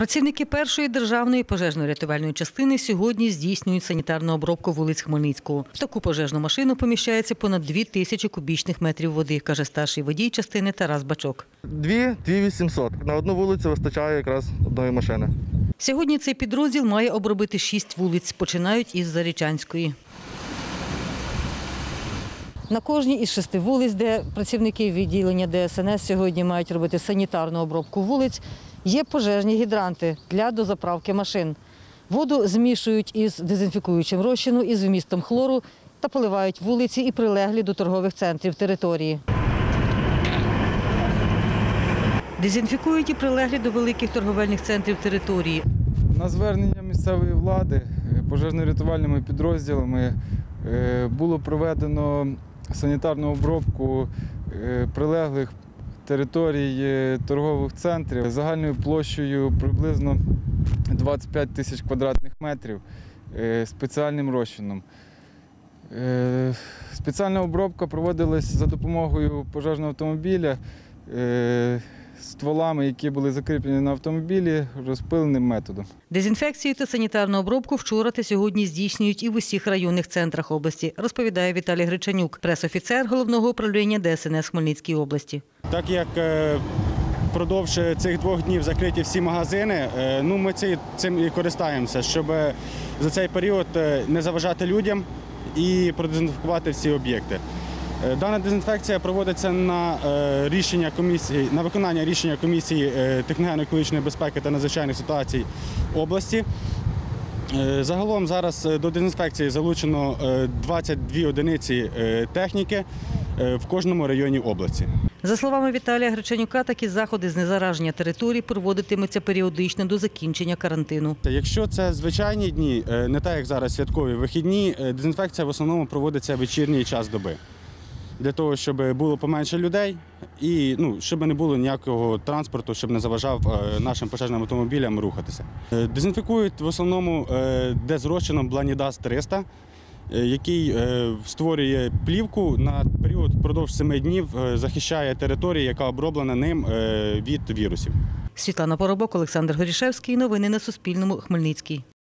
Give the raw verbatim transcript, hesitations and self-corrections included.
Працівники першої державної пожежно-рятувальної частини сьогодні здійснюють санітарну обробку вулиць Хмельницького. В таку пожежну машину поміщається понад дві тисячі кубічних метрів води, каже старший водій частини Тарас Бачок. Дві – дві вісімсот. На одну вулицю вистачає якраз одної машини. Сьогодні цей підрозділ має обробити шість вулиць. Починають із Зарічанської. На кожній із шести вулиць, де працівники відділення Де Ес Ен Ес сьогодні мають робити санітарну обробку вулиць, є пожежні гідранти для дозаправки машин. Воду змішують із дезінфікуючим розчином із вмістом хлору та поливають вулиці і прилеглі до торгових центрів території. Дезінфікують і прилеглі до великих торговельних центрів території. На звернення місцевої влади пожежно-рятувальними підрозділами було проведено санітарну обробку прилеглих територій торгових центрів загальною площею приблизно двадцять п'ять тисяч квадратних метрів спеціальним розчином. Спеціальна обробка проводилась за допомогою пожежного автомобіля стволами, які були закріплені на автомобілі, розпиленим методом. Дезінфекцію та санітарну обробку вчора та сьогодні здійснюють і в усіх районних центрах області, розповідає Віталій Гречанюк, прес-офіцер Головного управління Де Ес Ен Ес Хмельницькій області. Так як впродовж цих двох днів закриті всі магазини, ну, ми цим і користаємося, щоб за цей період не заважати людям і продезінфікувати всі об'єкти. Дана дезінфекція проводиться на рішення комісії, на виконання рішення комісії техногенно-екологічної безпеки та надзвичайних ситуацій області. Загалом зараз до дезінфекції залучено двадцять дві одиниці техніки в кожному районі області. За словами Віталія Гречанюка, такі заходи з знезараження територій проводитимуться періодично до закінчення карантину. Якщо це звичайні дні, не так як зараз святкові вихідні, дезінфекція в основному проводиться в вечірній час доби. Для того, щоб було поменше людей і ну, щоб не було ніякого транспорту, щоб не заважав нашим пожежним автомобілям рухатися. Дезінфікують в основному де з розчином Бланідас триста, який створює плівку на період впродовж семи днів, захищає територію, яка оброблена ним від вірусів. Світлана Поробок, Олександр Горішевський. Новини на Суспільному. Хмельницький.